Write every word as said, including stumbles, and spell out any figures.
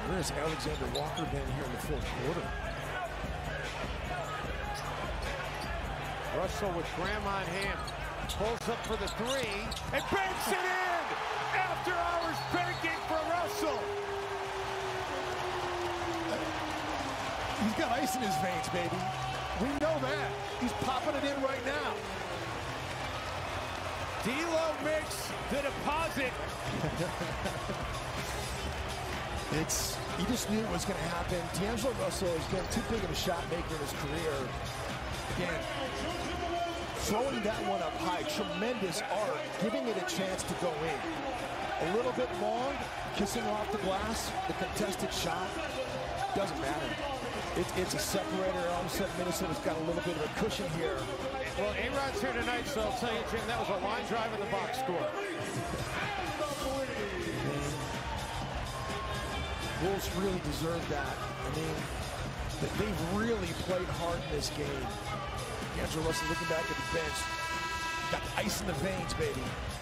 Where has Alexander Walker been here in the fourth quarter? Russell with Graham on him. Pulls up for the three and banks it in! After hours banking for Russell! He's got ice in his veins, baby. We know that. He's popping it in right now. D'Lo makes the deposit. It's, he just knew it was going to happen. D'Angelo Russell has been too big of a shot maker in his career. Again, throwing that one up high, tremendous art, giving it a chance to go in. A little bit long, kissing off the glass, the contested shot, doesn't matter. It, it's a separator. All of a sudden, Minnesota's got a little bit of a cushion here. Well, A-Rod's here tonight, so I'll tell you, Jim, that was a line drive in the box score. Bulls really deserve that. I mean, they've really played hard in this game. D'Angelo Russell looking back at the bench. Got ice in the veins, baby.